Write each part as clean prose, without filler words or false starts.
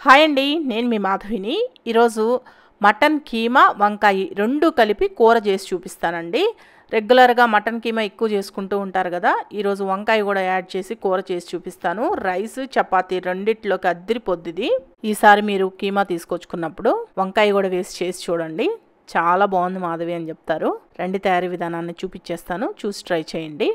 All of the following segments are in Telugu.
హాయ్ అండి, నేను మీ మాధవిని. ఈరోజు మటన్ కీమా వంకాయ రెండు కలిపి కూర చేసి చూపిస్తానండి. రెగ్యులర్గా మటన్ కీమా ఎక్కువ చేసుకుంటూ ఉంటారు కదా, ఈరోజు వంకాయ కూడా యాడ్ చేసి కూర చేసి చూపిస్తాను. రైస్ చపాతీ రెండిట్లోకి అద్దిరిపోద్ది. ఈసారి మీరు కీమా తీసుకొచ్చుకున్నప్పుడు వంకాయ కూడా వేసి చేసి చూడండి, చాలా బాగుంది మాధవి అని చెప్తారు. రండి, తయారీ విధానాన్ని చూపించేస్తాను, చూసి ట్రై చేయండి.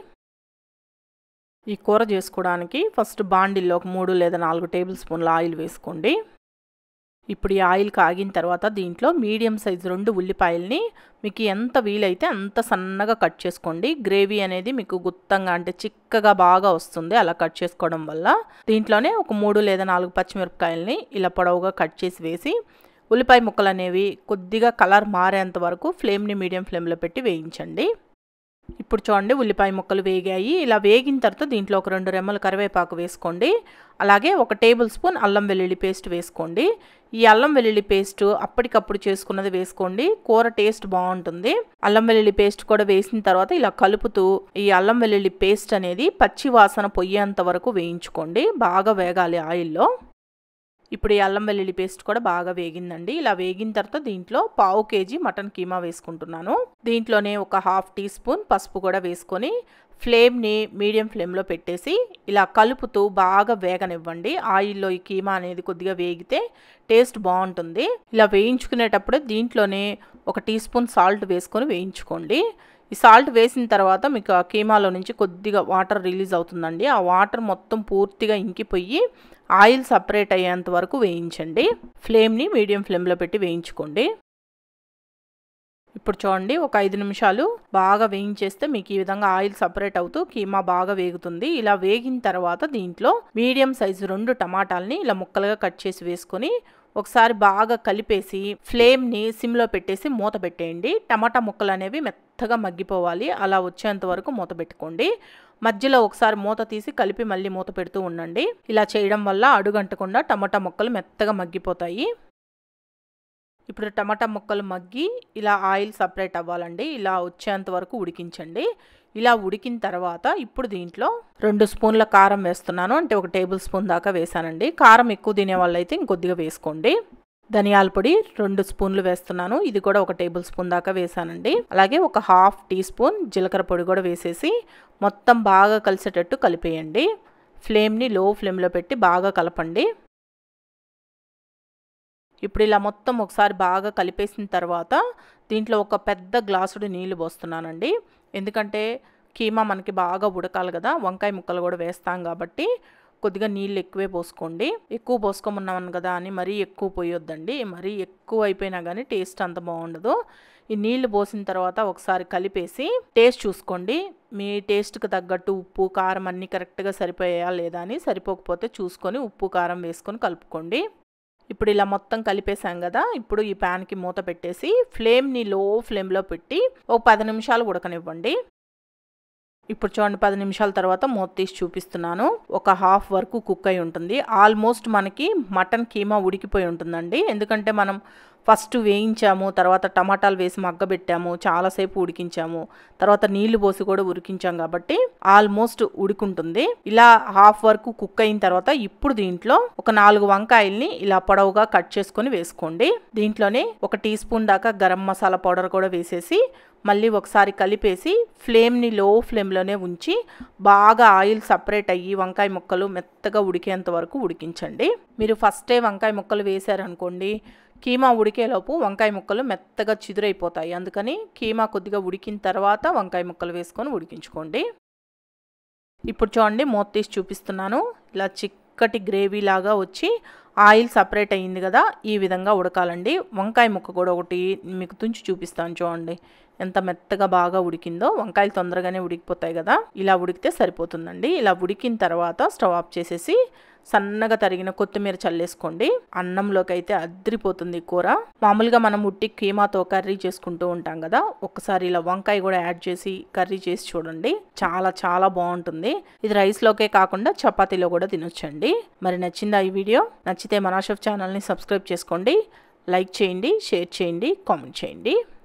ఈ కూర చేసుకోవడానికి ఫస్ట్ బాండిల్లో ఒక 3 లేదా 4 టేబుల్ స్పూన్ల ఆయిల్ వేసుకోండి. ఇప్పుడు ఈ ఆయిల్ కాగిన తర్వాత దీంట్లో మీడియం సైజు 2 ఉల్లిపాయల్ని మీకు ఎంత వీలైతే అంత సన్నగా కట్ చేసుకోండి. గ్రేవీ అనేది మీకు గుత్తంగా అంటే చిక్కగా బాగా వస్తుంది అలా కట్ చేసుకోవడం వల్ల. దీంట్లోనే ఒక 3 లేదా 4 పచ్చిమిరపకాయలని ఇలా పొడవుగా కట్ చేసి వేసి ఉల్లిపాయ ముక్కలు అనేవి కొద్దిగా కలర్ మారేంత వరకు ఫ్లేమ్ని మీడియం ఫ్లేమ్లో పెట్టి వేయించండి. ఇప్పుడు చూడండి, ఉల్లిపాయ ముక్కలు వేగాయి. ఇలా వేగిన తర్వాత దీంట్లో ఒక 2 రెమ్మలు కరివేపాకు వేసుకోండి. అలాగే 1 టేబుల్ స్పూన్ అల్లం వెల్లుల్లి పేస్ట్ వేసుకోండి. ఈ అల్లం వెల్లుల్లి పేస్ట్ అప్పటికప్పుడు చేసుకున్నది వేసుకోండి, కూర టేస్ట్ బాగుంటుంది. అల్లం వెల్లుల్లి పేస్ట్ కూడా వేసిన తర్వాత ఇలా కలుపుతూ ఈ అల్లం వెల్లుల్లి పేస్ట్ అనేది పచ్చి వాసన పొయ్యేంత వరకు వేయించుకోండి. బాగా వేగాలి ఆయిల్లో. ఇప్పుడు ఈ అల్లం వెల్లుల్లి పేస్ట్ కూడా బాగా వేగిందండి. ఇలా వేగిన తర్వాత దీంట్లో 1/2 కేజీ మటన్ కీమా వేసుకుంటున్నాను. దీంట్లోనే ఒక 1/2 టీ స్పూన్ పసుపు కూడా వేసుకొని ఫ్లేమ్ని మీడియం ఫ్లేమ్లో పెట్టేసి ఇలా కలుపుతూ బాగా వేగనివ్వండి. ఆయిల్లో ఈ కీమా అనేది కొద్దిగా వేగితే టేస్ట్ బాగుంటుంది. ఇలా వేయించుకునేటప్పుడు దీంట్లోనే 1 టీ స్పూన్ సాల్ట్ వేసుకొని వేయించుకోండి. ఈ సాల్ట్ వేసిన తర్వాత మీకు ఆ కీమాలో నుంచి కొద్దిగా వాటర్ రిలీజ్ అవుతుందండి. ఆ వాటర్ మొత్తం పూర్తిగా ఇంకిపోయి ఆయిల్ సపరేట్ అయ్యేంత వరకు వేయించండి. ఫ్లేమ్ని మీడియం ఫ్లేమ్లో పెట్టి వేయించుకోండి. ఇప్పుడు చూడండి, ఒక 5 నిమిషాలు బాగా వేయించేస్తే మీకు ఈ విధంగా ఆయిల్ సపరేట్ అవుతూ కీమా బాగా వేగుతుంది. ఇలా వేగిన తర్వాత దీంట్లో మీడియం సైజు 2 టమాటాలని ఇలా ముక్కలుగా కట్ చేసి వేసుకొని ఒకసారి బాగా కలిపేసి ఫ్లేమ్ని సిమ్లో పెట్టేసి మూత పెట్టేయండి. టమాటా ముక్కలు అనేవి మెత్తగా మగ్గిపోవాలి, అలా వచ్చేంత వరకు మూత పెట్టుకోండి. మధ్యలో ఒకసారి మూత తీసి కలిపి మళ్ళీ మూత పెడుతూ ఉండండి. ఇలా చేయడం వల్ల అడుగంటకుండా టమాటా ముక్కలు మెత్తగా మగ్గిపోతాయి. ఇప్పుడు టమాటా ముక్కలు మగ్గి ఇలా ఆయిల్ సపరేట్ అవ్వాలండి. ఇలా వచ్చేంత వరకు ఉడికించండి. ఇలా ఉడికిన తర్వాత ఇప్పుడు దీంట్లో 2 స్పూన్ల కారం వేస్తున్నాను, అంటే 1 టేబుల్ స్పూన్ దాకా వేసానండి. కారం ఎక్కువ తినే వాళ్ళైతే ఇంకొద్దిగా వేసుకోండి. ధనియాల పొడి 2 స్పూన్లు వేస్తున్నాను, ఇది కూడా 1 టేబుల్ స్పూన్ దాకా వేసానండి. అలాగే ఒక 1/2 టీ స్పూన్ జీలకర్ర పొడి కూడా వేసేసి మొత్తం బాగా కలిసేటట్టు కలిపేయండి. ఫ్లేమ్ని లో ఫ్లేమ్లో పెట్టి బాగా కలపండి. ఇప్పుడు ఇలా మొత్తం ఒకసారి బాగా కలిపేసిన తర్వాత దీంట్లో ఒక పెద్ద గ్లాసుడు నీళ్లు పోస్తున్నానండి. ఎందుకంటే కీమా మనకి బాగా ఉడకాలి కదా, వంకాయ ముక్కలు కూడా వేస్తాం కాబట్టి కొద్దిగా నీళ్ళు ఎక్కువే పోసుకోండి. ఎక్కువ పోసుకోమన్నాను కదా అని మరీ ఎక్కువ పోయొద్దండి, మరీ ఎక్కువ అయిపోయినా కానీ టేస్ట్ అంత బాగుండదు. ఈ నీళ్లు పోసిన తర్వాత ఒకసారి కలిపేసి టేస్ట్ చూసుకోండి. మీ టేస్ట్కి తగ్గట్టు ఉప్పు కారం అన్నీ కరెక్ట్గా సరిపోయా లేదా అని, సరిపోకపోతే చూసుకొని ఉప్పు కారం వేసుకొని కలుపుకోండి. ఇప్పుడు ఇలా మొత్తం కలిపేసాం కదా, ఇప్పుడు ఈ ప్యాన్కి మూత పెట్టేసి ఫ్లేమ్ని లో ఫ్లేమ్లో పెట్టి ఒక 10 నిమిషాలు ఉడకనివ్వండి. ఇప్పుడు చూడండి, 10 నిమిషాల తర్వాత మూత తీసి చూపిస్తున్నాను. ఒక హాఫ్ వరకు కుక్ అయి ఉంటుంది. ఆల్మోస్ట్ మనకి మటన్ కీమా ఉడికిపోయి ఉంటుందండి. ఎందుకంటే మనం ఫస్ట్ వేయించాము, తర్వాత టమాటాలు వేసి మగ్గబెట్టాము, చాలాసేపు ఉడికించాము, తర్వాత నీళ్లు పోసి కూడా ఉడికించాం కాబట్టి ఆల్మోస్ట్ ఉడికుంటుంది. ఇలా హాఫ్ వరకు కుక్ అయిన తర్వాత ఇప్పుడు దీంట్లో ఒక 4 వంకాయల్ని ఇలా పొడవుగా కట్ చేసుకొని వేసుకోండి. దీంట్లోనే 1 టీ స్పూన్ దాకా గరం మసాలా పౌడర్ కూడా వేసేసి మళ్ళీ ఒకసారి కలిపేసి ఫ్లేమ్ని లో ఫ్లేమ్లోనే ఉంచి బాగా ఆయిల్ సపరేట్ అయ్యి వంకాయ ముక్కలు మెత్తగా ఉడికేంత వరకు ఉడికించండి. మీరు ఫస్టే వంకాయ ముక్కలు వేశారనుకోండి, కీమా ఉడికేలోపు వంకాయ ముక్కలు మెత్తగా చిదురైపోతాయి. అందుకని కీమా కొద్దిగా ఉడికిన తర్వాత వంకాయ ముక్కలు వేసుకొని ఉడికించుకోండి. ఇప్పుడు చూడండి, మూత తీసి చూపిస్తున్నాను. ఇలా చిక్కటి గ్రేవీ లాగా వచ్చి ఆయిల్ సపరేట్ అయ్యింది కదా, ఈ విధంగా ఉడకాలండి. వంకాయ ముక్క కూడా ఒకటి మీకు తుంచి చూపిస్తాను చూడండి, ఎంత మెత్తగా బాగా ఉడికిందో. వంకాయలు తొందరగానే ఉడికిపోతాయి కదా, ఇలా ఉడికితే సరిపోతుందండి. ఇలా ఉడికిన తర్వాత స్టవ్ ఆఫ్ చేసేసి సన్నగా తరిగిన కొత్తిమీర చల్లేసుకోండి. అన్నంలోకి అయితే అద్రిపోతుంది కూర. మామూలుగా మనం ఉట్టి కీమాతో కర్రీ చేసుకుంటూ ఉంటాం కదా, ఒక్కసారి ఇలా వంకాయ కూడా యాడ్ చేసి కర్రీ చేసి చూడండి, చాలా చాలా బాగుంటుంది. ఇది రైస్లోకే కాకుండా చపాతీలో కూడా తినొచ్చండి. మరి నచ్చిందా ఈ వీడియో? నచ్చితే మన షెఫ్ ఛానల్ని సబ్స్క్రైబ్ చేసుకోండి, లైక్ చేయండి, షేర్ చేయండి, కామెంట్ చేయండి.